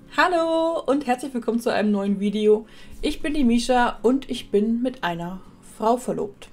Hallo und herzlich willkommen zu einem neuen Video. Ich bin die Misha und ich bin mit einer Frau verlobt.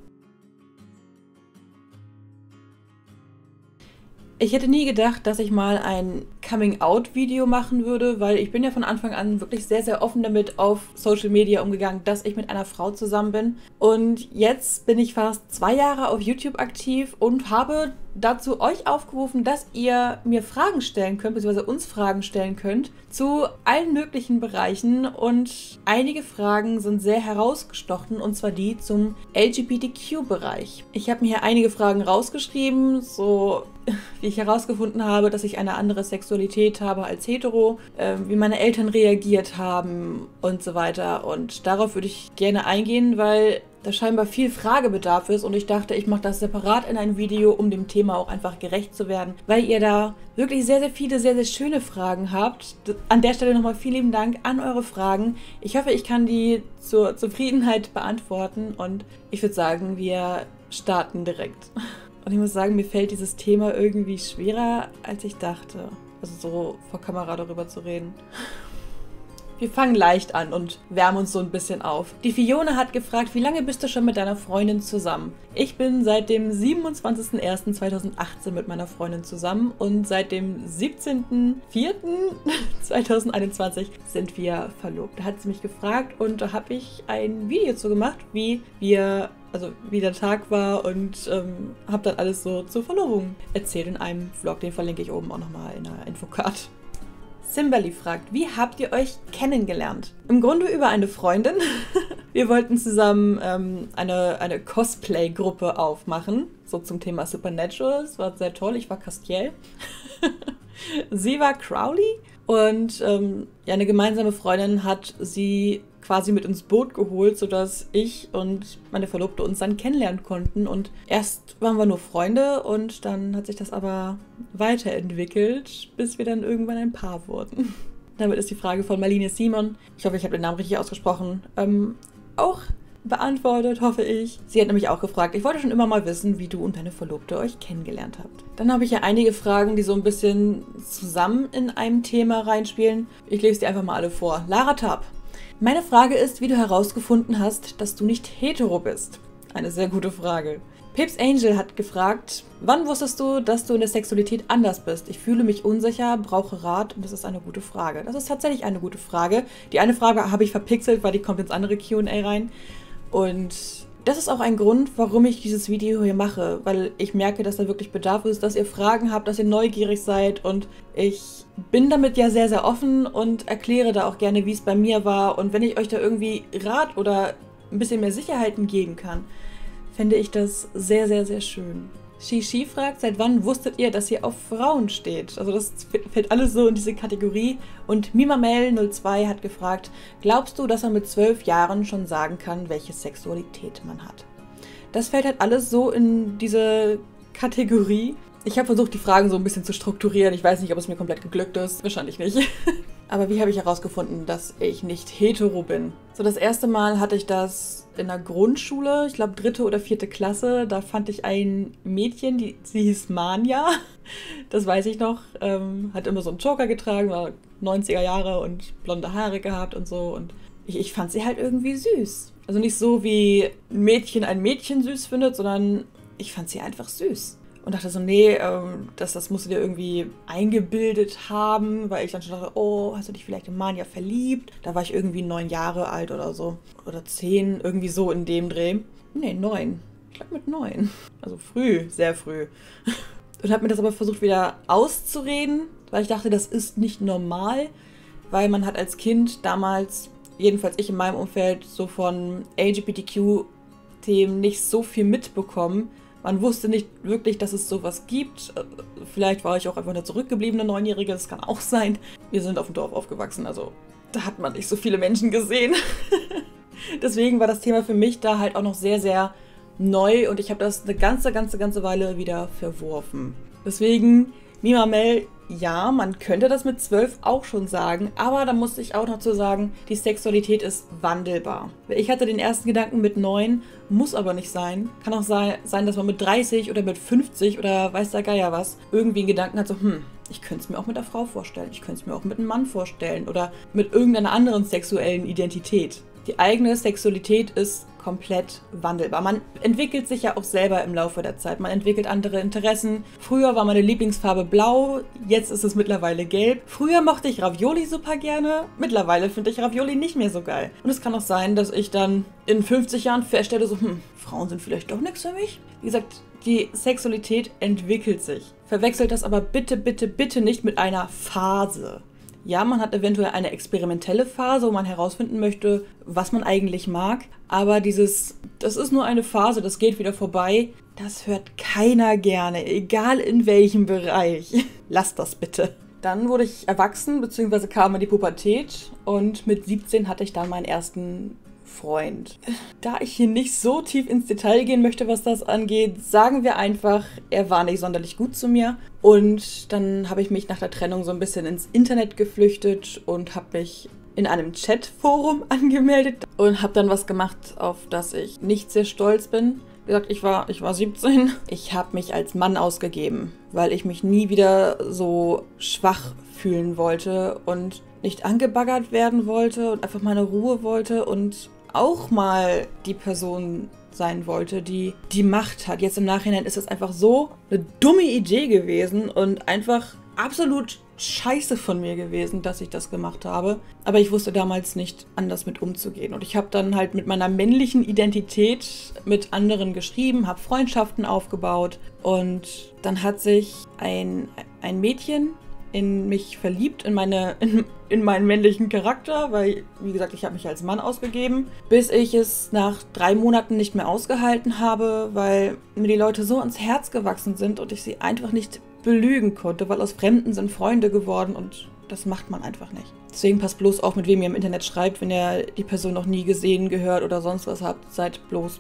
Ich hätte nie gedacht, dass ich mal ein Coming-out-Video machen würde, weil ich bin ja von Anfang an wirklich sehr, sehr offen damit auf Social Media umgegangen, dass ich mit einer Frau zusammen bin. Und jetzt bin ich fast 2 Jahre auf YouTube aktiv und habe dazu euch aufgerufen, dass ihr mir Fragen stellen könnt, beziehungsweise uns Fragen stellen könnt zu allen möglichen Bereichen. Und einige Fragen sind sehr herausgestochen, und zwar die zum LGBTQ-Bereich. Ich habe mir hier einige Fragen rausgeschrieben, so wie ich herausgefunden habe, dass ich eine andere Sexualität habe als hetero, wie meine Eltern reagiert haben und so weiter. Und darauf würde ich gerne eingehen, weil da scheinbar viel Fragebedarf ist und ich dachte, ich mache das separat in ein Video, um dem Thema auch einfach gerecht zu werden, weil ihr da wirklich sehr, sehr viele, sehr, sehr schöne Fragen habt. An der Stelle nochmal vielen lieben Dank an eure Fragen. Ich hoffe, ich kann die zur Zufriedenheit beantworten und ich würde sagen, wir starten direkt. Und ich muss sagen, mir fällt dieses Thema irgendwie schwerer, als ich dachte. Also so vor Kamera darüber zu reden. Wir fangen leicht an und wärmen uns so ein bisschen auf. Die Fiona hat gefragt, wie lange bist du schon mit deiner Freundin zusammen? Ich bin seit dem 27.01.2018 mit meiner Freundin zusammen und seit dem 17.04.2021 sind wir verlobt. Da hat sie mich gefragt und da habe ich ein Video zu gemacht, wie der Tag war und habe dann alles so zur Verlobung erzählt in einem Vlog. Den verlinke ich oben auch nochmal in der Infocard. Simberly fragt, wie habt ihr euch kennengelernt? Im Grunde über eine Freundin. Wir wollten zusammen eine Cosplay-Gruppe aufmachen, so zum Thema Supernatural. Es war sehr toll, ich war Castiel. Sie war Crowley und eine gemeinsame Freundin hat sie quasi mit ins Boot geholt, sodass ich und meine Verlobte uns dann kennenlernen konnten. Und erst waren wir nur Freunde und dann hat sich das aber weiterentwickelt, bis wir dann irgendwann ein Paar wurden. Damit ist die Frage von Marlene Simon, ich hoffe, ich habe den Namen richtig ausgesprochen, auch beantwortet, hoffe ich. Sie hat nämlich auch gefragt, ich wollte schon immer mal wissen, wie du und deine Verlobte euch kennengelernt habt. Dann habe ich ja einige Fragen, die so ein bisschen zusammen in einem Thema reinspielen. Ich lese die einfach mal alle vor. Lara Tab. Meine Frage ist, wie du herausgefunden hast, dass du nicht hetero bist. Eine sehr gute Frage. Pips Angel hat gefragt, wann wusstest du, dass du in der Sexualität anders bist? Ich fühle mich unsicher, brauche Rat und das ist eine gute Frage. Das ist tatsächlich eine gute Frage. Die eine Frage habe ich verpixelt, weil die kommt ins andere Q&A rein. Und das ist auch ein Grund, warum ich dieses Video hier mache, weil ich merke, dass da wirklich Bedarf ist, dass ihr Fragen habt, dass ihr neugierig seid und ich bin damit ja sehr, sehr offen und erkläre da auch gerne, wie es bei mir war und wenn ich euch da irgendwie Rat oder ein bisschen mehr Sicherheiten geben kann, fände ich das sehr, sehr, sehr schön. Shishi fragt, seit wann wusstet ihr, dass ihr auf Frauen steht? Also das fällt alles so in diese Kategorie. Und Mimamel02 hat gefragt, glaubst du, dass man mit 12 Jahren schon sagen kann, welche Sexualität man hat? Das fällt halt alles so in diese Kategorie. Ich habe versucht, die Fragen so ein bisschen zu strukturieren. Ich weiß nicht, ob es mir komplett geglückt ist. Wahrscheinlich nicht. Aber wie habe ich herausgefunden, dass ich nicht hetero bin? So, das erste Mal hatte ich das in der Grundschule, ich glaube 3. oder 4. Klasse. Da fand ich ein Mädchen, sie hieß Manja. Das weiß ich noch. Hat immer so einen Joker getragen, war 90er Jahre und blonde Haare gehabt und so. Und ich fand sie halt irgendwie süß. Also nicht so, wie ein Mädchen süß findet, sondern ich fand sie einfach süß. Und dachte so, nee, das musst du dir irgendwie eingebildet haben, weil ich dann schon dachte, oh, hast du dich vielleicht in Manja verliebt? Da war ich irgendwie 9 Jahre alt oder so. Oder 10, irgendwie so in dem Dreh. Nee, 9. Ich glaube mit 9. Also früh, sehr früh. Und habe mir das aber versucht wieder auszureden, weil ich dachte, das ist nicht normal, weil man hat als Kind damals, jedenfalls ich in meinem Umfeld, so von LGBTQ-Themen nicht so viel mitbekommen. Man wusste nicht wirklich, dass es sowas gibt. Vielleicht war ich auch einfach eine zurückgebliebene 9-Jährige, das kann auch sein. Wir sind auf dem Dorf aufgewachsen, also da hat man nicht so viele Menschen gesehen. Deswegen war das Thema für mich da halt auch noch sehr, sehr neu und ich habe das eine ganze Weile wieder verworfen. Deswegen, Mimamel, ja, man könnte das mit 12 auch schon sagen, aber da musste ich auch noch zu sagen, die Sexualität ist wandelbar. Ich hatte den ersten Gedanken mit 9, muss aber nicht sein. Kann auch sein, dass man mit 30 oder mit 50 oder weiß der Geier was, irgendwie einen Gedanken hat, so, ich könnte es mir auch mit einer Frau vorstellen, ich könnte es mir auch mit einem Mann vorstellen oder mit irgendeiner anderen sexuellen Identität. Die eigene Sexualität ist komplett wandelbar. Man entwickelt sich ja auch selber im Laufe der Zeit. Man entwickelt andere Interessen. Früher war meine Lieblingsfarbe blau, jetzt ist es mittlerweile gelb. Früher mochte ich Ravioli super gerne, mittlerweile finde ich Ravioli nicht mehr so geil. Und es kann auch sein, dass ich dann in 50 Jahren feststelle, so, Frauen sind vielleicht doch nichts für mich. Wie gesagt, die Sexualität entwickelt sich. Verwechselt das aber bitte, bitte, bitte nicht mit einer Phase. Ja, man hat eventuell eine experimentelle Phase, wo man herausfinden möchte, was man eigentlich mag. Aber das ist nur eine Phase, das geht wieder vorbei. Das hört keiner gerne, egal in welchem Bereich. Lasst das bitte. Dann wurde ich erwachsen, beziehungsweise kam in die Pubertät. Und mit 17 hatte ich dann meinen ersten Freund. Da ich hier nicht so tief ins Detail gehen möchte, was das angeht, sagen wir einfach, er war nicht sonderlich gut zu mir. Und dann habe ich mich nach der Trennung so ein bisschen ins Internet geflüchtet und habe mich in einem Chatforum angemeldet und habe dann was gemacht, auf das ich nicht sehr stolz bin. Wie gesagt, ich war 17. Ich habe mich als Mann ausgegeben, weil ich mich nie wieder so schwach fühlen wollte und nicht angebaggert werden wollte und einfach meine Ruhe wollte und auch mal die Person sein wollte, die die Macht hat. Jetzt im Nachhinein ist es einfach so eine dumme Idee gewesen und einfach absolut scheiße von mir gewesen, dass ich das gemacht habe. Aber ich wusste damals nicht, anders mit umzugehen. Und ich habe dann halt mit meiner männlichen Identität mit anderen geschrieben, habe Freundschaften aufgebaut und dann hat sich ein Mädchen in mich verliebt, in meinen männlichen Charakter, weil, wie gesagt, ich habe mich als Mann ausgegeben, bis ich es nach 3 Monaten nicht mehr ausgehalten habe, weil mir die Leute so ans Herz gewachsen sind und ich sie einfach nicht belügen konnte, weil aus Fremden sind Freunde geworden und das macht man einfach nicht. Deswegen passt bloß auf, mit wem ihr im Internet schreibt, wenn ihr die Person noch nie gesehen, gehört oder sonst was habt, seid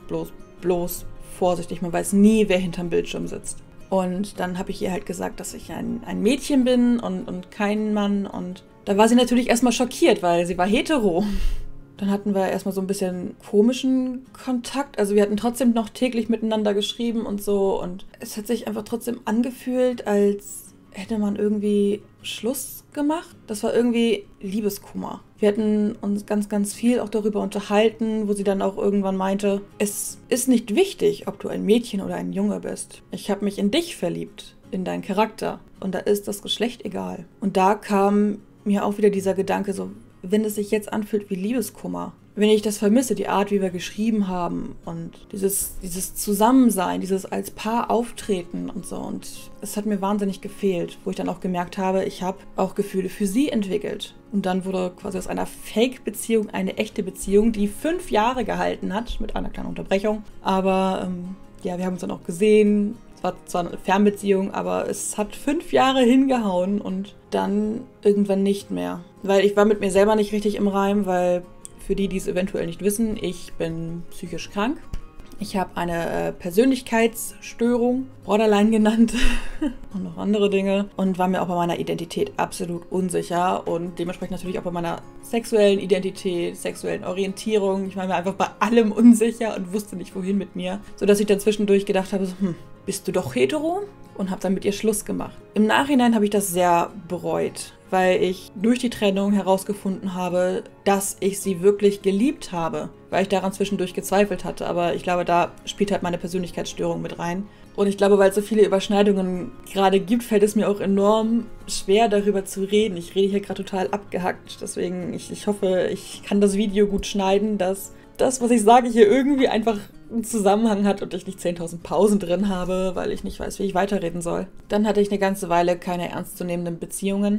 bloß vorsichtig, man weiß nie, wer hinterm Bildschirm sitzt. Und dann habe ich ihr halt gesagt, dass ich ein Mädchen bin und kein Mann. Und da war sie natürlich erstmal schockiert, weil sie war hetero. Dann hatten wir erstmal so ein bisschen komischen Kontakt. Also wir hatten trotzdem noch täglich miteinander geschrieben und so. Und es hat sich einfach trotzdem angefühlt, als hätte man irgendwie Schluss gemacht. Das war irgendwie Liebeskummer. Wir hatten uns ganz, ganz viel auch darüber unterhalten, wo sie dann auch irgendwann meinte, es ist nicht wichtig, ob du ein Mädchen oder ein Junge bist. Ich habe mich in dich verliebt, in deinen Charakter. Und da ist das Geschlecht egal. Und da kam mir auch wieder dieser Gedanke so, wenn es sich jetzt anfühlt wie Liebeskummer, wenn ich das vermisse, die Art, wie wir geschrieben haben und dieses Zusammensein, dieses als Paar auftreten und so. Und es hat mir wahnsinnig gefehlt, wo ich dann auch gemerkt habe, ich habe auch Gefühle für sie entwickelt. Und dann wurde quasi aus einer Fake-Beziehung eine echte Beziehung, die 5 Jahre gehalten hat, mit einer kleinen Unterbrechung. Aber ja, wir haben uns dann auch gesehen. Es war zwar eine Fernbeziehung, aber es hat 5 Jahre hingehauen und dann irgendwann nicht mehr. Weil ich war mit mir selber nicht richtig im Reim, weil für die, die es eventuell nicht wissen, ich bin psychisch krank. Ich habe eine Persönlichkeitsstörung, Borderline genannt und noch andere Dinge und war mir auch bei meiner Identität absolut unsicher und dementsprechend natürlich auch bei meiner sexuellen Identität, sexuellen Orientierung. Ich war mir einfach bei allem unsicher und wusste nicht, wohin mit mir, sodass ich dann zwischendurch gedacht habe, so, bist du doch hetero? Und habe dann mit ihr Schluss gemacht. Im Nachhinein habe ich das sehr bereut, weil ich durch die Trennung herausgefunden habe, dass ich sie wirklich geliebt habe, weil ich daran zwischendurch gezweifelt hatte. Aber ich glaube, da spielt halt meine Persönlichkeitsstörung mit rein. Und ich glaube, weil es so viele Überschneidungen gerade gibt, fällt es mir auch enorm schwer, darüber zu reden. Ich rede hier gerade total abgehackt. Deswegen, ich hoffe, ich kann das Video gut schneiden, dass das, was ich sage, hier irgendwie einfach einen Zusammenhang hat und ich nicht 10.000 Pausen drin habe, weil ich nicht weiß, wie ich weiterreden soll. Dann hatte ich eine ganze Weile keine ernstzunehmenden Beziehungen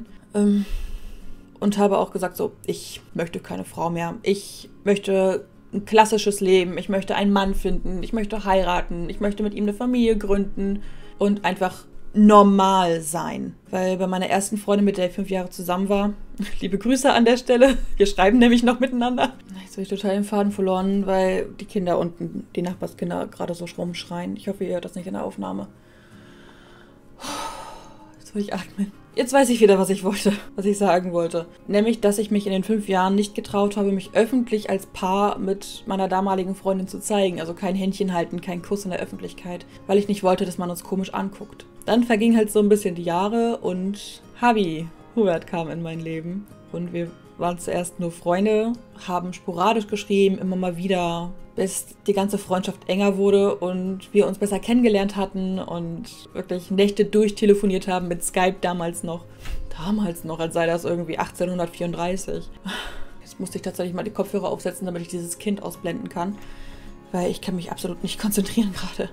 und habe auch gesagt, so, ich möchte keine Frau mehr. Ich möchte ein klassisches Leben. Ich möchte einen Mann finden. Ich möchte heiraten. Ich möchte mit ihm eine Familie gründen und einfach normal sein. Weil bei meiner ersten Freundin, mit der ich 5 Jahre zusammen war, liebe Grüße an der Stelle, wir schreiben nämlich noch miteinander. Jetzt habe ich total den Faden verloren, weil die Kinder unten, die Nachbarskinder, gerade so rumschreien. Ich hoffe, ihr hört das nicht in der Aufnahme. Jetzt will ich atmen. Jetzt weiß ich wieder, was ich wollte, was ich sagen wollte. Nämlich, dass ich mich in den 5 Jahren nicht getraut habe, mich öffentlich als Paar mit meiner damaligen Freundin zu zeigen. Also kein Händchen halten, kein Kuss in der Öffentlichkeit, weil ich nicht wollte, dass man uns komisch anguckt. Dann vergingen halt so ein bisschen die Jahre und Hubert kam in mein Leben. Und wir waren zuerst nur Freunde, haben sporadisch geschrieben, immer mal wieder, bis die ganze Freundschaft enger wurde und wir uns besser kennengelernt hatten und wirklich Nächte durchtelefoniert haben mit Skype damals noch. Damals noch, als sei das irgendwie 1834. Jetzt musste ich tatsächlich mal die Kopfhörer aufsetzen, damit ich dieses Kind ausblenden kann, weil ich kann mich absolut nicht konzentrieren gerade.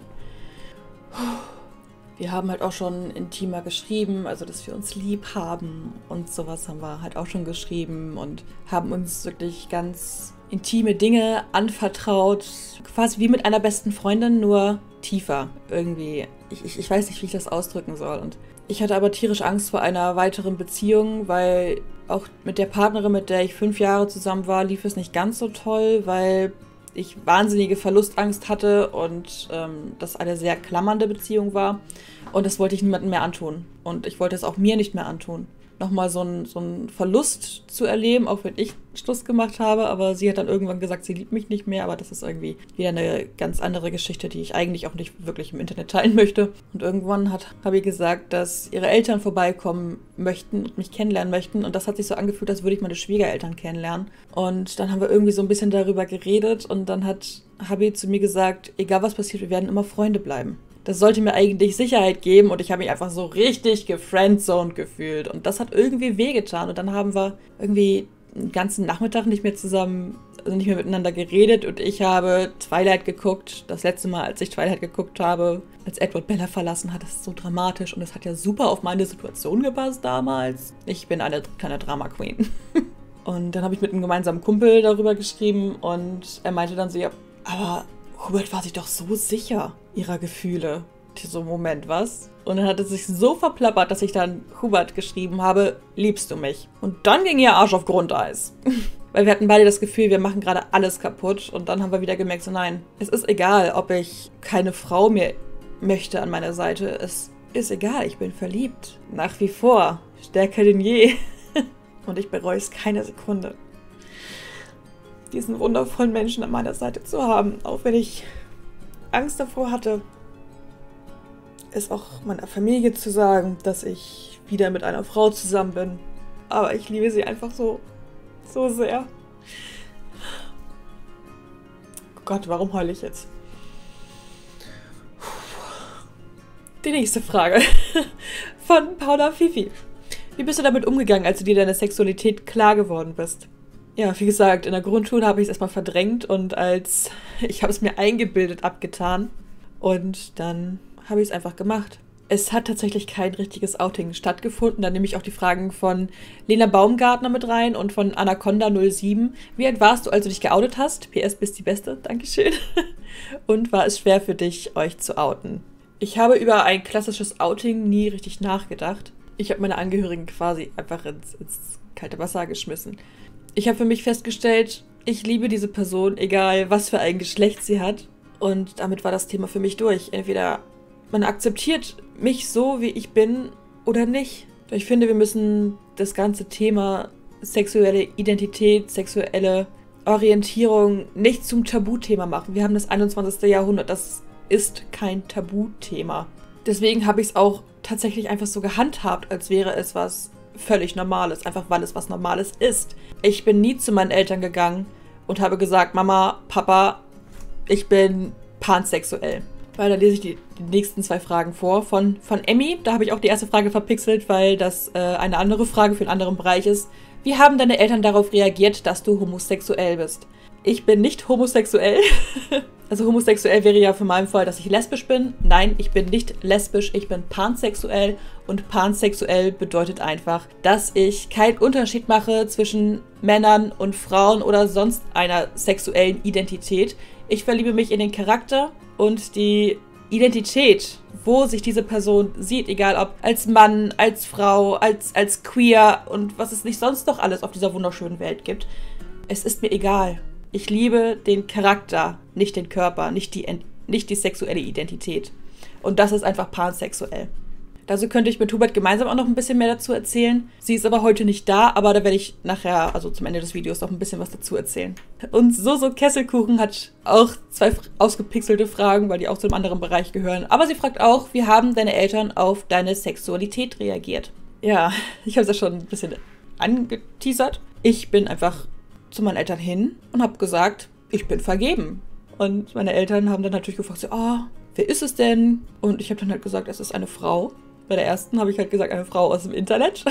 Wir haben halt auch schon intimer geschrieben, also dass wir uns lieb haben und sowas haben wir halt auch schon geschrieben und haben uns wirklich ganz intime Dinge anvertraut, quasi wie mit einer besten Freundin, nur tiefer irgendwie. Ich weiß nicht, wie ich das ausdrücken soll. Und ich hatte aber tierisch Angst vor einer weiteren Beziehung, weil auch mit der Partnerin, mit der ich 5 Jahre zusammen war, lief es nicht ganz so toll, weil ich wahnsinnige Verlustangst hatte und das eine sehr klammernde Beziehung war. Und das wollte ich niemandem mehr antun. Und ich wollte es auch mir nicht mehr antun. Nochmal so einen Verlust zu erleben, auch wenn ich Schluss gemacht habe. Aber sie hat dann irgendwann gesagt, sie liebt mich nicht mehr. Aber das ist irgendwie wieder eine ganz andere Geschichte, die ich eigentlich auch nicht wirklich im Internet teilen möchte. Und irgendwann habe ich gesagt, dass ihre Eltern vorbeikommen möchten und mich kennenlernen möchten. Und das hat sich so angefühlt, als würde ich meine Schwiegereltern kennenlernen. Und dann haben wir irgendwie so ein bisschen darüber geredet. Und dann hat Habi zu mir gesagt, egal was passiert, wir werden immer Freunde bleiben. Das sollte mir eigentlich Sicherheit geben und ich habe mich einfach so richtig gefriendzoned gefühlt. Und das hat irgendwie wehgetan. Und dann haben wir irgendwie den ganzen Nachmittag nicht mehr zusammen, also nicht mehr miteinander geredet. Und ich habe Twilight geguckt. Das letzte Mal, als ich Twilight geguckt habe, als Edward Bella verlassen hat, das ist so dramatisch. Und es hat ja super auf meine Situation gepasst damals. Ich bin eine kleine Drama-Queen. Und dann habe ich mit einem gemeinsamen Kumpel darüber geschrieben. Und er meinte dann so, ja, aber Hubert war sich doch so sicher ihrer Gefühle. So, Moment, was? Und dann hat es sich so verplappert, dass ich dann Hubert geschrieben habe, liebst du mich? Und dann ging ihr Arsch auf Grundeis. Weil wir hatten beide das Gefühl, wir machen gerade alles kaputt. Und dann haben wir wieder gemerkt, so nein, es ist egal, ob ich keine Frau mehr möchte an meiner Seite. Es ist egal, ich bin verliebt. Nach wie vor. Stärker denn je. Und ich bereue es keine Sekunde, diesen wundervollen Menschen an meiner Seite zu haben. Auch wenn ich Angst davor hatte, es auch meiner Familie zu sagen, dass ich wieder mit einer Frau zusammen bin. Aber ich liebe sie einfach so, so sehr. Oh Gott, warum heule ich jetzt? Die nächste Frage von Paula Fifi. Wie bist du damit umgegangen, als du dir deine Sexualität klar geworden bist? Ja, wie gesagt, in der Grundschule habe ich es erstmal verdrängt und ich habe es mir eingebildet abgetan. Und dann habe ich es einfach gemacht. Es hat tatsächlich kein richtiges Outing stattgefunden. Da nehme ich auch die Fragen von Lena Baumgartner mit rein und von Anaconda07. Wie alt warst du, als du dich geoutet hast? PS, bist die Beste. Dankeschön. Und war es schwer für dich, euch zu outen? Ich habe über ein klassisches Outing nie richtig nachgedacht. Ich habe meine Angehörigen quasi einfach ins kalte Wasser geschmissen. Ich habe für mich festgestellt, ich liebe diese Person, egal was für ein Geschlecht sie hat. Und damit war das Thema für mich durch. Entweder man akzeptiert mich so, wie ich bin, oder nicht. Ich finde, wir müssen das ganze Thema sexuelle Identität, sexuelle Orientierung nicht zum Tabuthema machen. Wir haben das 21. Jahrhundert, das ist kein Tabuthema. Deswegen habe ich es auch tatsächlich einfach so gehandhabt, als wäre es was völlig Normales, einfach weil es was Normales ist. Ich bin nie zu meinen Eltern gegangen und habe gesagt, Mama, Papa, ich bin pansexuell. Weil da lese ich die nächsten 2 Fragen vor von Emmy. Da habe ich auch die erste Frage verpixelt, weil das eine andere Frage für einen anderen Bereich ist. Wie haben deine Eltern darauf reagiert, dass du homosexuell bist? Ich bin nicht homosexuell. Also homosexuell wäre ja für meinen Fall, dass ich lesbisch bin. Nein, ich bin nicht lesbisch, ich bin pansexuell. Und pansexuell bedeutet einfach, dass ich keinen Unterschied mache zwischen Männern und Frauen oder sonst einer sexuellen Identität. Ich verliebe mich in den Charakter und die Identität, wo sich diese Person sieht, egal ob als Mann, als Frau, als queer und was es nicht sonst noch alles auf dieser wunderschönen Welt gibt. Es ist mir egal. Ich liebe den Charakter, nicht den Körper, nicht die sexuelle Identität. Und das ist einfach pansexuell. Also könnte ich mit Hubert gemeinsam auch noch ein bisschen mehr dazu erzählen. Sie ist aber heute nicht da, aber da werde ich nachher, also zum Ende des Videos, noch ein bisschen was dazu erzählen. Und so Kesselkuchen hat auch 2 ausgepixelte Fragen, weil die auch zu einem anderen Bereich gehören. Aber sie fragt auch, wie haben deine Eltern auf deine Sexualität reagiert? Ja, ich habe es ja schon ein bisschen angeteasert. Ich bin einfach zu meinen Eltern hin und habe gesagt, ich bin vergeben. Und meine Eltern haben dann natürlich gefragt, so, wer ist es denn? Und ich habe dann halt gesagt, es ist eine Frau. Bei der ersten habe ich halt gesagt, eine Frau aus dem Internet.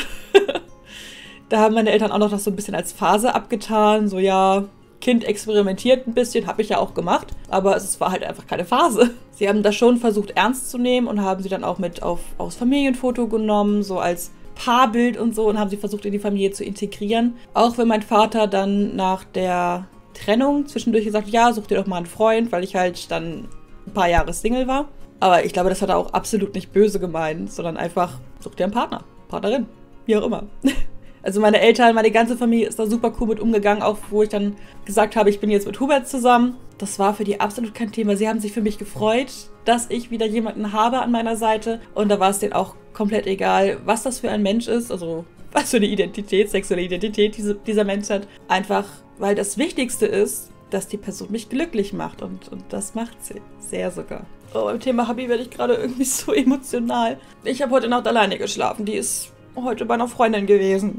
Da haben meine Eltern auch noch das so ein bisschen als Phase abgetan. So, ja, Kind experimentiert ein bisschen, habe ich ja auch gemacht. Aber es war halt einfach keine Phase. Sie haben das schon versucht ernst zu nehmen und haben sie dann auch mit aufs Familienfoto genommen, so als Paarbild und so. Und haben sie versucht, in die Familie zu integrieren. Auch wenn mein Vater dann nach der Trennung zwischendurch gesagt hat, ja, such dir doch mal einen Freund, weil ich halt dann ein paar Jahre Single war. Aber ich glaube, das hat er auch absolut nicht böse gemeint, sondern einfach, such dir einen Partner, Partnerin, wie auch immer. Also meine Eltern, meine ganze Familie ist da super cool mit umgegangen, auch wo ich dann gesagt habe, ich bin jetzt mit Hubert zusammen. Das war für die absolut kein Thema. Sie haben sich für mich gefreut, dass ich wieder jemanden habe an meiner Seite. Und da war es denen auch komplett egal, was das für ein Mensch ist, also was für eine Identität, sexuelle Identität dieser Mensch hat. Einfach, weil das Wichtigste ist, dass die Person mich glücklich macht. Und das macht sie. Sehr sogar. Oh, beim Thema Hobby werde ich gerade irgendwie so emotional. Ich habe heute Nacht alleine geschlafen. Die ist heute bei einer Freundin gewesen.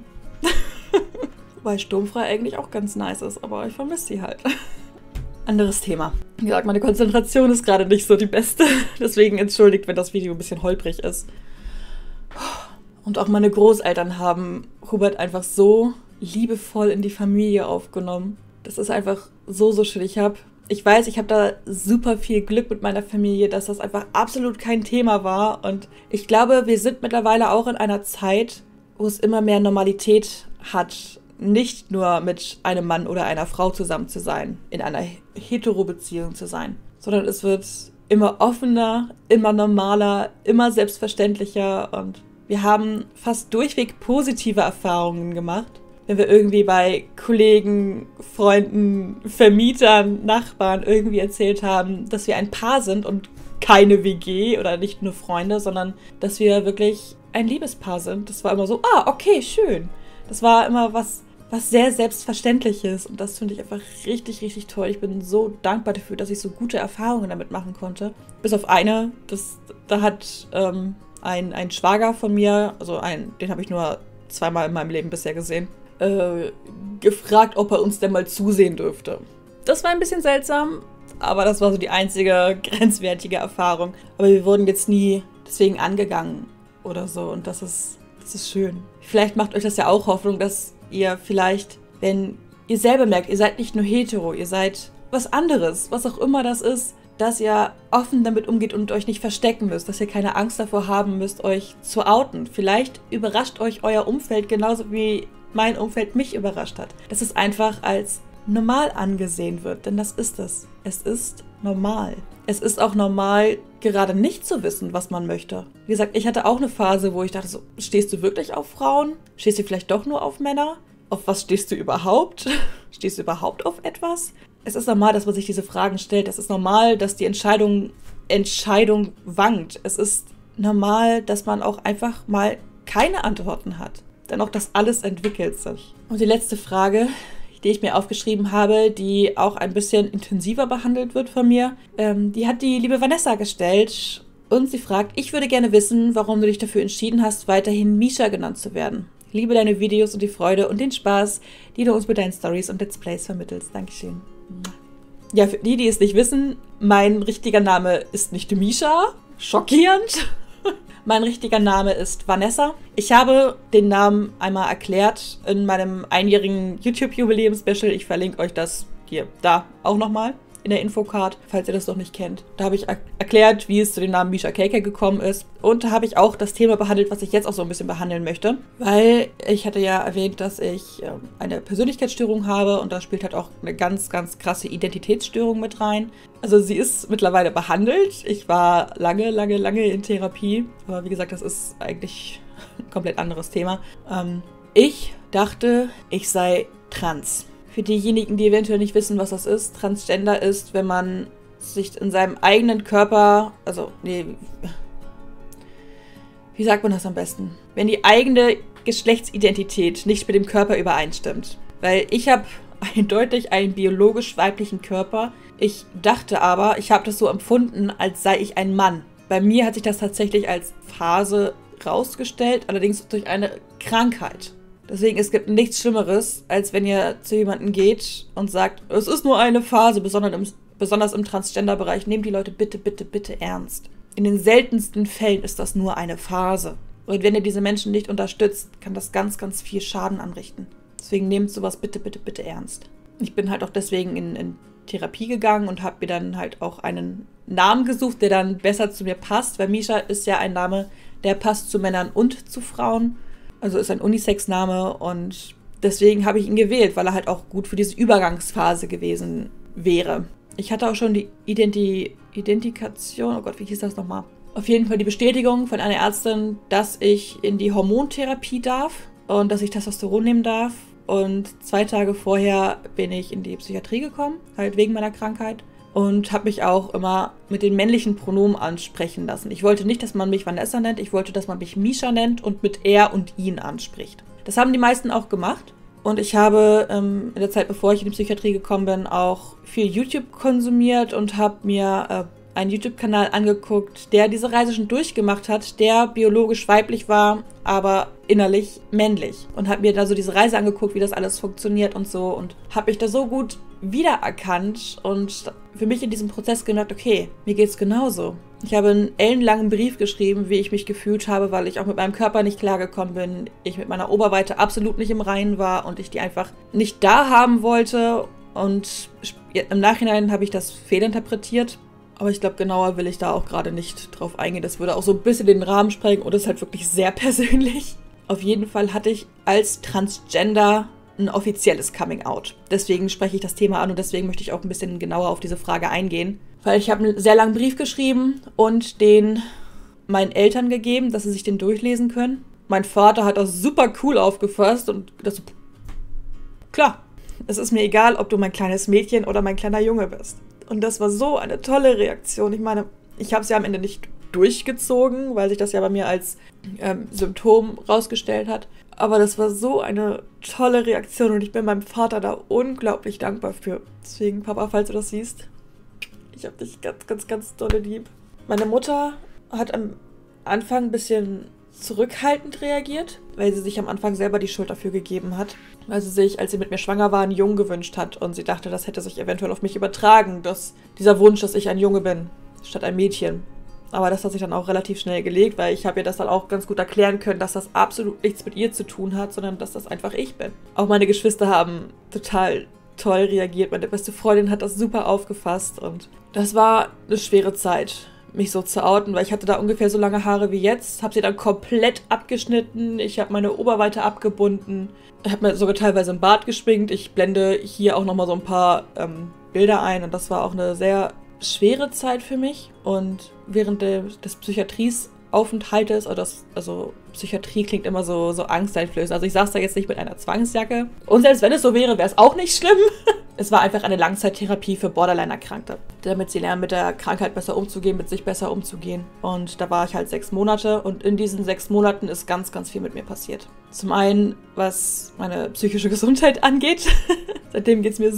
Weil sturmfrei eigentlich auch ganz nice ist. Aber ich vermisse sie halt. Anderes Thema. Wie gesagt, meine Konzentration ist gerade nicht so die beste. Deswegen entschuldigt, wenn das Video ein bisschen holprig ist. Und auch meine Großeltern haben Hubert einfach so liebevoll in die Familie aufgenommen. Das ist einfach so schön. Ich weiß, ich habe da super viel Glück mit meiner Familie, dass das einfach absolut kein Thema war. Und ich glaube, wir sind mittlerweile auch in einer Zeit, wo es immer mehr Normalität hat, nicht nur mit einem Mann oder einer Frau zusammen zu sein, in einer Hetero-Beziehung zu sein, sondern es wird immer offener, immer normaler, immer selbstverständlicher und wir haben fast durchweg positive Erfahrungen gemacht, wenn wir irgendwie bei Kollegen, Freunden, Vermietern, Nachbarn irgendwie erzählt haben, dass wir ein Paar sind und keine WG oder nicht nur Freunde, sondern dass wir wirklich ein Liebespaar sind. Das war immer so, okay, schön. Das war immer was sehr Selbstverständliches und das finde ich einfach richtig, richtig toll. Ich bin so dankbar dafür, dass ich so gute Erfahrungen damit machen konnte. Bis auf eine, da hat ein Schwager von mir, also den habe ich nur 2-mal in meinem Leben bisher gesehen, gefragt, ob er uns denn mal zusehen dürfte. Das war ein bisschen seltsam, aber das war so die einzige grenzwertige Erfahrung. Aber wir wurden jetzt nie deswegen angegangen oder so und das ist schön. Vielleicht macht euch das ja auch Hoffnung, dass ihr vielleicht, wenn ihr selber merkt, ihr seid nicht nur hetero, ihr seid was anderes, was auch immer das ist, dass ihr offen damit umgeht und euch nicht verstecken müsst, dass ihr keine Angst davor haben müsst, euch zu outen. Vielleicht überrascht euch euer Umfeld genauso wie mein Umfeld mich überrascht hat. Dass es einfach als normal angesehen wird, denn das ist es. Es ist normal. Es ist auch normal, gerade nicht zu wissen, was man möchte. Wie gesagt, ich hatte auch eine Phase, wo ich dachte so, stehst du wirklich auf Frauen? Stehst du vielleicht doch nur auf Männer? Auf was stehst du überhaupt? Stehst du überhaupt auf etwas? Es ist normal, dass man sich diese Fragen stellt. Es ist normal, dass die Entscheidung wankt. Es ist normal, dass man auch einfach mal keine Antworten hat. Denn auch das alles entwickelt sich. Und die letzte Frage, die ich mir aufgeschrieben habe, die auch ein bisschen intensiver behandelt wird von mir, die hat die liebe Vanessa gestellt. Und sie fragt, ich würde gerne wissen, warum du dich dafür entschieden hast, weiterhin Misha genannt zu werden. Ich liebe deine Videos und die Freude und den Spaß, die du uns mit deinen Stories und Let's Plays vermittelst. Dankeschön. Ja, für die es nicht wissen, mein richtiger Name ist nicht Misha. Schockierend. Mein richtiger Name ist Vanessa. Ich habe den Namen einmal erklärt in meinem einjährigen YouTube-Jubiläum-Special. Ich verlinke euch das da auch nochmal in der Infocard, falls ihr das noch nicht kennt. Da habe ich erklärt, wie es zu dem Namen Misha KK gekommen ist. Und da habe ich auch das Thema behandelt, was ich jetzt auch so ein bisschen behandeln möchte. Weil ich hatte ja erwähnt, dass ich eine Persönlichkeitsstörung habe und da spielt halt auch eine ganz, ganz krasse Identitätsstörung mit rein. Also sie ist mittlerweile behandelt. Ich war lange in Therapie. Aber wie gesagt, das ist eigentlich ein komplett anderes Thema. Ich dachte, ich sei trans. Für diejenigen, die eventuell nicht wissen, was das ist, Transgender ist, wenn man sich in seinem eigenen Körper, wie sagt man das am besten? Wenn die eigene Geschlechtsidentität nicht mit dem Körper übereinstimmt. Weil ich habe eindeutig einen biologisch weiblichen Körper. Ich dachte aber, ich habe das so empfunden, als sei ich ein Mann. Bei mir hat sich das tatsächlich als Phase rausgestellt, allerdings durch eine Krankheit. Deswegen, es gibt nichts Schlimmeres, als wenn ihr zu jemandem geht und sagt, es ist nur eine Phase, besonders im Transgender-Bereich. Nehmt die Leute bitte, bitte, bitte ernst. In den seltensten Fällen ist das nur eine Phase. Und wenn ihr diese Menschen nicht unterstützt, kann das ganz, ganz viel Schaden anrichten. Deswegen nehmt sowas bitte, bitte, bitte ernst. Ich bin halt auch deswegen in Therapie gegangen und habe mir dann halt auch einen Namen gesucht, der dann besser zu mir passt. Weil Misha ist ja ein Name, der passt zu Männern und zu Frauen. Also ist ein Unisex-Name und deswegen habe ich ihn gewählt, weil er halt auch gut für diese Übergangsphase gewesen wäre. Ich hatte auch schon die Identifikation, oh Gott, wie hieß das nochmal? Auf jeden Fall die Bestätigung von einer Ärztin, dass ich in die Hormontherapie darf und dass ich Testosteron nehmen darf. Und 2 Tage vorher bin ich in die Psychiatrie gekommen, halt wegen meiner Krankheit. Und habe mich auch immer mit den männlichen Pronomen ansprechen lassen. Ich wollte nicht, dass man mich Vanessa nennt, ich wollte, dass man mich Misha nennt und mit er und ihn anspricht. Das haben die meisten auch gemacht. Und ich habe in der Zeit, bevor ich in die Psychiatrie gekommen bin, auch viel YouTube konsumiert und habe mir einen YouTube-Kanal angeguckt, der diese Reise schon durchgemacht hat, der biologisch weiblich war, aber innerlich männlich. Und habe mir da so diese Reise angeguckt, wie das alles funktioniert und so. Und habe mich da so gut wiedererkannt und für mich in diesem Prozess gemerkt, okay, mir geht's genauso. Ich habe einen ellenlangen Brief geschrieben, wie ich mich gefühlt habe, weil ich auch mit meinem Körper nicht klargekommen bin, ich mit meiner Oberweite absolut nicht im Reinen war und ich die einfach nicht da haben wollte. Und im Nachhinein habe ich das fehlinterpretiert. Aber ich glaube, genauer will ich da auch gerade nicht drauf eingehen. Das würde auch so ein bisschen den Rahmen sprengen und ist halt wirklich sehr persönlich. Auf jeden Fall hatte ich als Transgender ein offizielles Coming-out. Deswegen spreche ich das Thema an und deswegen möchte ich auch ein bisschen genauer auf diese Frage eingehen. Weil ich habe einen sehr langen Brief geschrieben und den meinen Eltern gegeben, dass sie sich den durchlesen können. Mein Vater hat das super cool aufgefasst und das so, klar, es ist mir egal, ob du mein kleines Mädchen oder mein kleiner Junge bist. Und das war so eine tolle Reaktion. Ich meine, ich habe es ja am Ende nicht durchgezogen, weil sich das ja bei mir als Symptom rausgestellt hat. Aber das war so eine tolle Reaktion und ich bin meinem Vater da unglaublich dankbar für. Deswegen, Papa, falls du das siehst, ich habe dich ganz, ganz, ganz dolle lieb. Meine Mutter hat am Anfang ein bisschen zurückhaltend reagiert, weil sie sich am Anfang selber die Schuld dafür gegeben hat. Weil sie sich, als sie mit mir schwanger war, einen Jungen gewünscht hat und sie dachte, das hätte sich eventuell auf mich übertragen, dieser Wunsch, dass ich ein Junge bin, statt ein Mädchen. Aber das hat sich dann auch relativ schnell gelegt, weil ich habe ihr das dann auch ganz gut erklären können, dass das absolut nichts mit ihr zu tun hat, sondern dass das einfach ich bin. Auch meine Geschwister haben total toll reagiert. Meine beste Freundin hat das super aufgefasst und das war eine schwere Zeit, mich so zu outen, weil ich hatte da ungefähr so lange Haare wie jetzt, habe sie dann komplett abgeschnitten, ich habe meine Oberweite abgebunden, ich habe mir sogar teilweise im Bart geschminkt, ich blende hier auch nochmal so ein paar Bilder ein und das war auch eine sehr schwere Zeit für mich und während des Psychiatrieaufenthaltes, also Psychiatrie klingt immer so angsteinflößend, also ich saß da jetzt nicht mit einer Zwangsjacke und selbst wenn es so wäre, wäre es auch nicht schlimm. Es war einfach eine Langzeittherapie für Borderline-Erkrankte, damit sie lernen, mit der Krankheit besser umzugehen, mit sich besser umzugehen. Und da war ich halt 6 Monate und in diesen 6 Monaten ist ganz, ganz viel mit mir passiert. Zum einen, was meine psychische Gesundheit angeht. Seitdem geht es mir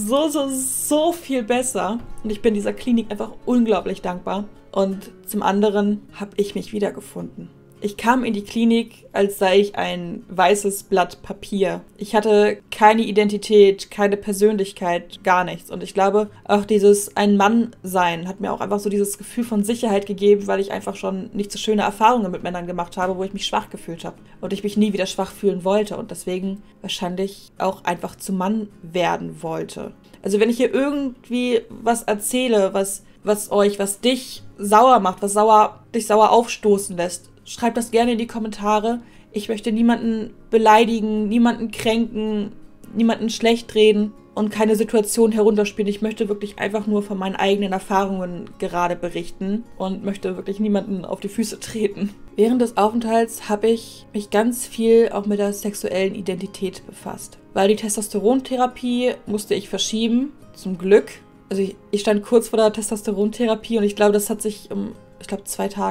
so viel besser. Und ich bin dieser Klinik einfach unglaublich dankbar. Und zum anderen habe ich mich wiedergefunden. Ich kam in die Klinik, als sei ich ein weißes Blatt Papier. Ich hatte keine Identität, keine Persönlichkeit, gar nichts. Und ich glaube, auch dieses ein Mann sein hat mir auch einfach so dieses Gefühl von Sicherheit gegeben, weil ich einfach schon nicht so schöne Erfahrungen mit Männern gemacht habe, wo ich mich schwach gefühlt habe. Und ich mich nie wieder schwach fühlen wollte und deswegen wahrscheinlich auch einfach zum Mann werden wollte. Also wenn ich hier irgendwie was erzähle, was dich sauer macht, dich sauer aufstoßen lässt, schreibt das gerne in die Kommentare. Ich möchte niemanden beleidigen, niemanden kränken, niemanden schlecht reden und keine Situation herunterspielen. Ich möchte wirklich einfach nur von meinen eigenen Erfahrungen gerade berichten und möchte wirklich niemanden auf die Füße treten. Während des Aufenthalts habe ich mich ganz viel auch mit der sexuellen Identität befasst. Weil die Testosterontherapie musste ich verschieben, zum Glück. Also ich stand kurz vor der Testosterontherapie und ich glaube, das hat sich 2 Tage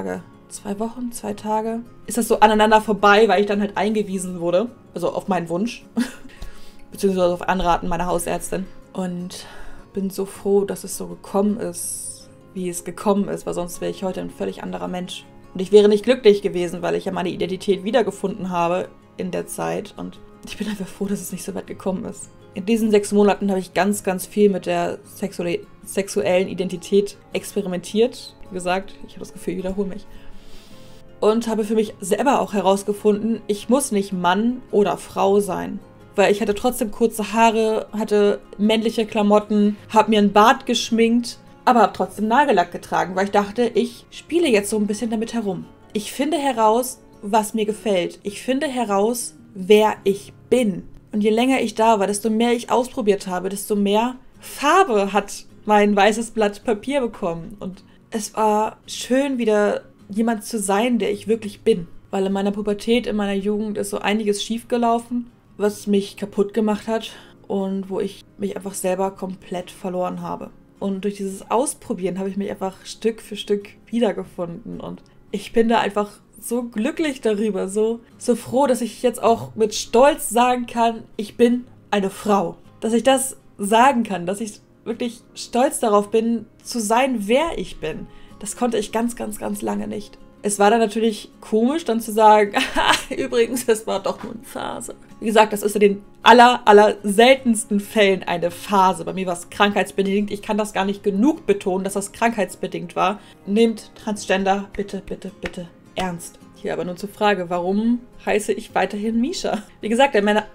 2 Wochen, 2 Tage, ist das so aneinander vorbei, weil ich dann halt eingewiesen wurde. Also auf meinen Wunsch. Beziehungsweise auf Anraten meiner Hausärztin. Und bin so froh, dass es so gekommen ist, wie es gekommen ist, weil sonst wäre ich heute ein völlig anderer Mensch. Und ich wäre nicht glücklich gewesen, weil ich ja meine Identität wiedergefunden habe in der Zeit. Und ich bin einfach froh, dass es nicht so weit gekommen ist. In diesen 6 Monaten habe ich ganz, ganz viel mit der sexuellen Identität experimentiert. Wie gesagt, ich habe das Gefühl, ich wiederhole mich. Und habe für mich selber auch herausgefunden, ich muss nicht Mann oder Frau sein. Weil ich hatte trotzdem kurze Haare, hatte männliche Klamotten, habe mir einen Bart geschminkt, aber habe trotzdem Nagellack getragen, weil ich dachte, ich spiele jetzt so ein bisschen damit herum. Ich finde heraus, was mir gefällt. Ich finde heraus, wer ich bin. Und je länger ich da war, desto mehr ich ausprobiert habe, desto mehr Farbe hat mein weißes Blatt Papier bekommen. Und es war schön, wieder jemand zu sein, der ich wirklich bin. Weil in meiner Pubertät, in meiner Jugend ist so einiges schiefgelaufen, was mich kaputt gemacht hat und wo ich mich einfach selber komplett verloren habe. Und durch dieses Ausprobieren habe ich mich einfach Stück für Stück wiedergefunden. Und ich bin da einfach so glücklich darüber, so froh, dass ich jetzt auch mit Stolz sagen kann, ich bin eine Frau. Dass ich das sagen kann, dass ich wirklich stolz darauf bin, zu sein, wer ich bin. Das konnte ich ganz, ganz, ganz lange nicht. Es war dann natürlich komisch, dann zu sagen, übrigens, das war doch nur eine Phase. Wie gesagt, das ist in den aller seltensten Fällen eine Phase. Bei mir war es krankheitsbedingt. Ich kann das gar nicht genug betonen, dass das krankheitsbedingt war. Nehmt Transgender bitte, bitte, bitte ernst. Hier aber nur zur Frage, warum heiße ich weiterhin Misha? Wie gesagt,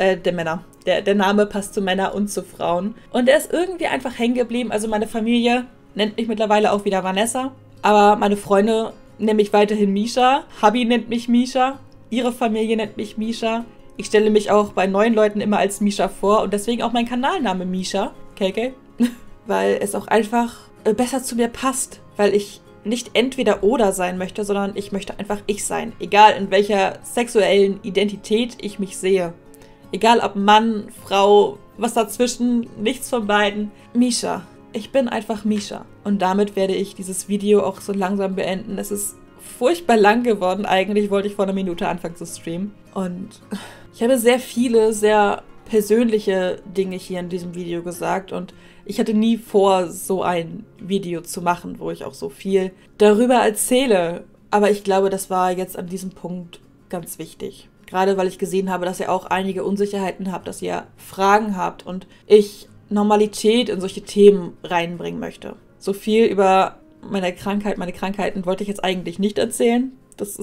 der Name passt zu Männern und zu Frauen. Und er ist irgendwie einfach hängen geblieben. Also meine Familie nennt mich mittlerweile auch wieder Vanessa. Aber meine Freunde nennen mich weiterhin Misha. Habi nennt mich Misha. Ihre Familie nennt mich Misha. Ich stelle mich auch bei neuen Leuten immer als Misha vor. Und deswegen auch mein Kanalname Misha. KK. Weil es auch einfach besser zu mir passt. Weil ich nicht entweder oder sein möchte, sondern ich möchte einfach ich sein. Egal in welcher sexuellen Identität ich mich sehe. Egal ob Mann, Frau, was dazwischen, nichts von beiden. Misha. Ich bin einfach Misha. Und damit werde ich dieses Video auch so langsam beenden. Es ist furchtbar lang geworden. Eigentlich wollte ich vor einer Minute anfangen zu streamen. Und ich habe sehr viele, sehr persönliche Dinge hier in diesem Video gesagt. Und ich hatte nie vor, so ein Video zu machen, wo ich auch so viel darüber erzähle. Aber ich glaube, das war jetzt an diesem Punkt ganz wichtig. Gerade weil ich gesehen habe, dass ihr auch einige Unsicherheiten habt, dass ihr Fragen habt und ich Normalität in solche Themen reinbringen möchte. So viel über meine Krankheiten wollte ich jetzt eigentlich nicht erzählen.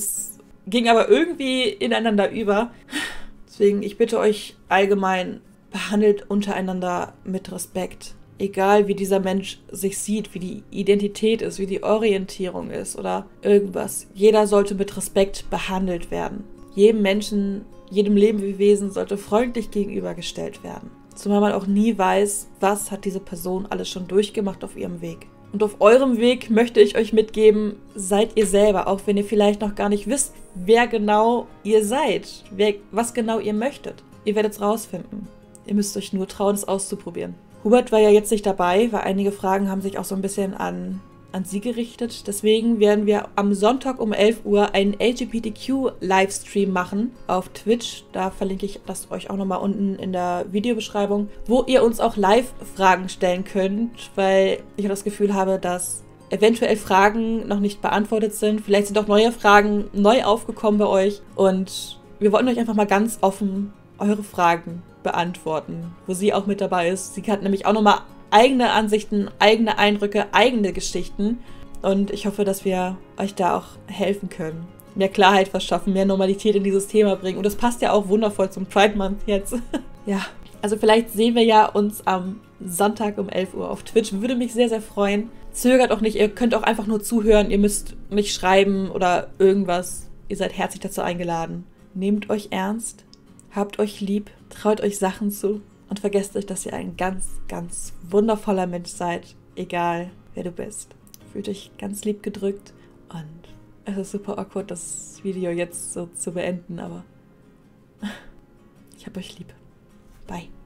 Ging aber irgendwie ineinander über. Deswegen, ich bitte euch allgemein, behandelt untereinander mit Respekt. Egal wie dieser Mensch sich sieht, wie die Identität ist, wie die Orientierung ist oder irgendwas. Jeder sollte mit Respekt behandelt werden. Jedem Menschen, jedem Lebewesen sollte freundlich gegenübergestellt werden. Zumal man auch nie weiß, was hat diese Person alles schon durchgemacht auf ihrem Weg. Und auf eurem Weg möchte ich euch mitgeben, seid ihr selber, auch wenn ihr vielleicht noch gar nicht wisst, wer genau ihr seid, was genau ihr möchtet. Ihr werdet es rausfinden. Ihr müsst euch nur trauen, es auszuprobieren. Hubert war ja jetzt nicht dabei, weil einige Fragen haben sich auch so ein bisschen an sie gerichtet. Deswegen werden wir am Sonntag um 11 Uhr einen LGBTQ-Livestream machen auf Twitch. Da verlinke ich das euch auch nochmal unten in der Videobeschreibung, wo ihr uns auch Live-Fragen stellen könnt, weil ich das Gefühl habe, dass eventuell Fragen noch nicht beantwortet sind. Vielleicht sind auch neue Fragen neu aufgekommen bei euch. Und wir wollten euch einfach mal ganz offen eure Fragen beantworten, wo sie auch mit dabei ist. Sie hat nämlich auch nochmal eigene Ansichten, eigene Eindrücke, eigene Geschichten. Und ich hoffe, dass wir euch da auch helfen können. Mehr Klarheit verschaffen, mehr Normalität in dieses Thema bringen. Und das passt ja auch wundervoll zum Pride Month jetzt. Ja, also vielleicht sehen wir ja uns am Sonntag um 11 Uhr auf Twitch. Würde mich sehr, sehr freuen. Zögert auch nicht, ihr könnt auch einfach nur zuhören. Ihr müsst nicht schreiben oder irgendwas. Ihr seid herzlich dazu eingeladen. Nehmt euch ernst, habt euch lieb, traut euch Sachen zu. Und vergesst euch, dass ihr ein ganz, ganz wundervoller Mensch seid, egal wer du bist. Fühlt euch ganz lieb gedrückt und es ist super awkward, das Video jetzt so zu beenden, aber ich hab euch lieb. Bye.